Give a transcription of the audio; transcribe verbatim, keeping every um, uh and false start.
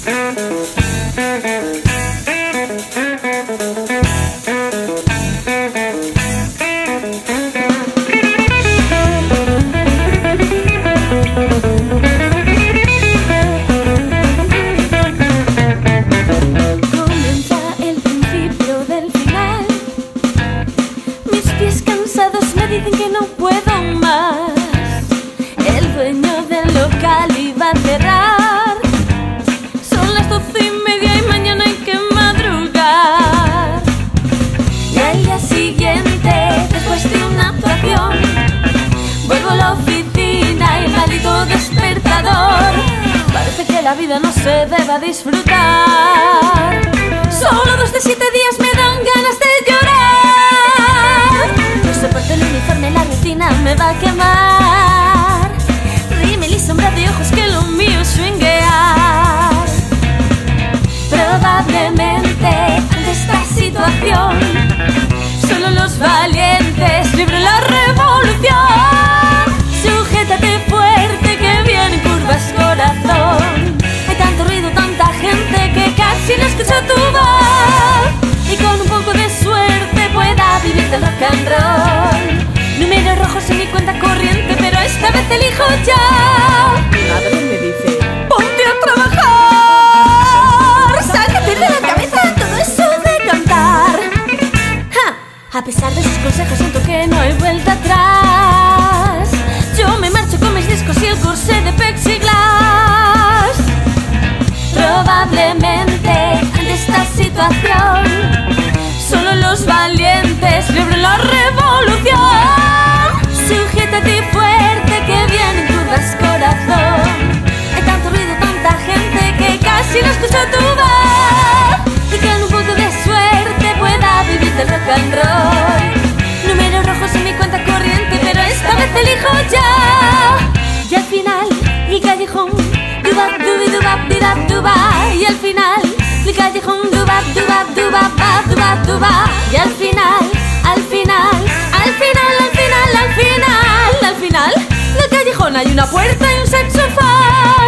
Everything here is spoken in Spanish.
Dicen que no puedo más. El dueño del local iba a cerrar. Son las doce y media y mañana hay que madrugar. Y al día siguiente, después de una actuación, vuelvo a la oficina y maldito despertador. Parece que la vida no se deba disfrutar. Solo dos de siete días me dan ganas de llorar. No soporto el uniforme, la rutina me va a quemar. Rímel y sombra de ojos, que lo mío es swinguear. Probablemente ante esta situación solo los valientes libren la revolución. Sujétate fuerte que vienen curvas, corazón. Hay tanto ruido, tanta gente que casi no escucho tu voz. Y con un poco de suerte pueda vivir del rock and roll. Números rojos en mi cuenta corriente, pero esta vez elijo ya. Mi madre me dice: ponte a trabajar. Sácate de la cabeza todo eso de cantar. ¡Ja! A pesar de sus consejos siento que no hay vuelta atrás. Yo me marcho con mis discos y el corsé de plexiglas. Probablemente ante esta situación solo los valientes libren la revolución. Sujétate fuerte que vienen curvas, corazón. Hay tanto ruido, tanta gente que casi no escucho tu voz. Y con un poco de suerte pueda vivir del rock and roll. Números rojos en mi cuenta corriente, pero esta vez elijo ya. Y al final, el callejón dubap, dubi, dubap, didap, duba. Y al final, el callejón dubap, dubap, dubap, ba, dubap, duba. Y al final, al final, al final, al final, al final, al final, del callejón hay una puerta y un saxofón.